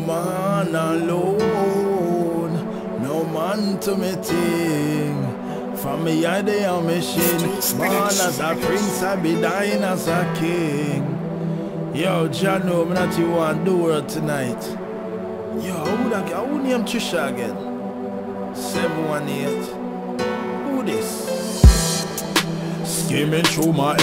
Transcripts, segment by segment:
man alone, no man to me ting. From me I dey on machine, born as a prince, I be dying as a king. Yo, Jah know me that you want the world tonight. Yo, who name Trisha again? 718. Who this? Skimming through my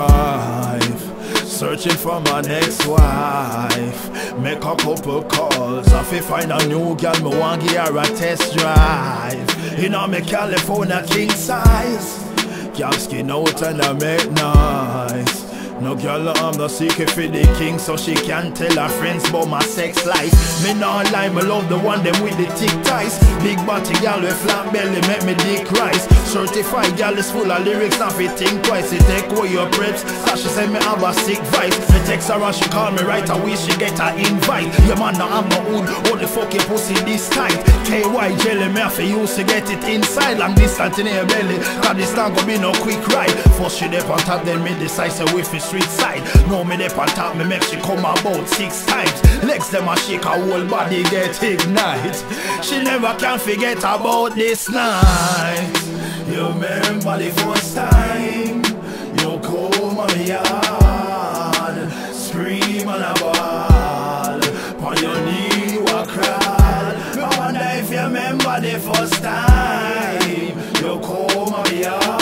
S5, searching for my next wife. Make a couple calls, I fi find a new girl, me want give her a test drive. In a me California king size, girl skin out and I make nice. No girl, I'm the secret for the king, so she can't tell her friends about my sex life. Me not lie, me love the one them with the thick ties. Big body girl with flat belly make me dick rise. Certified girl is full of lyrics, not fit think twice. It take away your preps, cause she said me have a sick vibe. Me text her and she call me right away, she get her invite. Your man now I'm no hood, all the fucking pussy this tight. KY jelly, me have to use to get it inside. Long distance in her belly, cause this not gonna be no quick ride. First she dip on top, then me decide so with it street side. No me dip on top, me make she come about 6 times. Legs them a shake, her whole body get ignite. She never can forget about this night. You remember the first time you come on me yard, scream and a ball, on your knee you a crawl. Me wonder if you remember the first time you come on me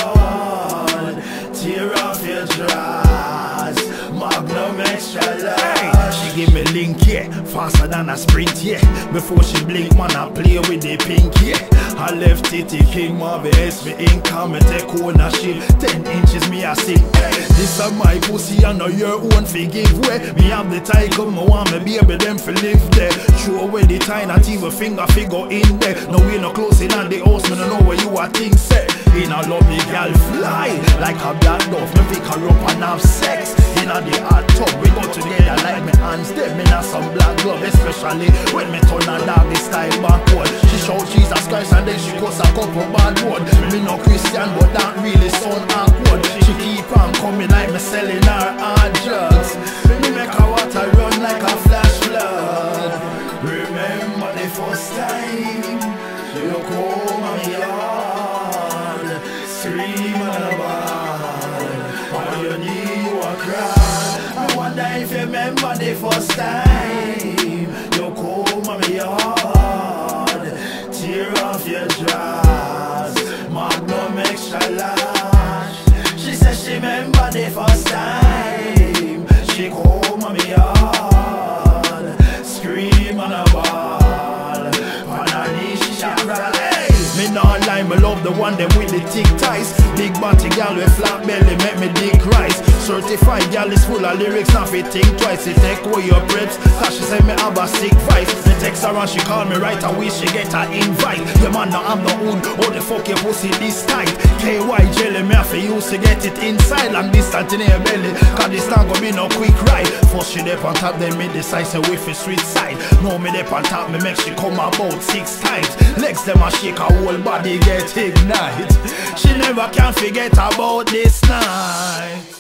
yard, tear off your dress, Magnum extra large. She give me link, yeah, faster than a sprint, yeah. Before she blink, man, I play with the pink, yeah. I left titty king, Marvelous, me income, me take ownership. 10 inches, me a sing. This is my pussy, I know your own forgive way. Me have the title, me want me baby, them for live there. Throw away the time, not even finger figure in there. No, we no close in on the house, me no know where you are things set. In a love, the girl fly like a black dove. Me pick her up and have sex. In a the hot tub, we go together like me hands dead. Me not some black glove, especially when me turn and dog this style backward. She shout Jesus Christ and then she cuss a couple bad word. Me no Christian, but that really sound awkward. She keep on coming like me selling her hard drugs. Me make her water run like a flash flood. Remember the first time you come on me yard, scream and a ball, on your knee you a cry. I wonder if you remember the first time you come on me yard, tear off your dress, Magnum extra large. She said she remember the first time she come on me yard, scream and a ball, on her knees she a cry. Me not lie, me love the one them with the thick ties. Big body girl with flat belly make me dick rise. Certified girl is full of lyrics, not fit think twice. It take away your preps, cause she said me have a sick vibe. Me text her and she call me right away, she get her invite. Your man now I'm no hood, all the fuck your pussy this tight. KY jelly, me have to use to get it inside. Long distance in her belly, cause this not gonna be no quick ride. First she dip on top, then me decide so with the street side. No me dip on top, me make she come about 6 times. Legs them a shake, her whole body get ignite. She never can forget about this night.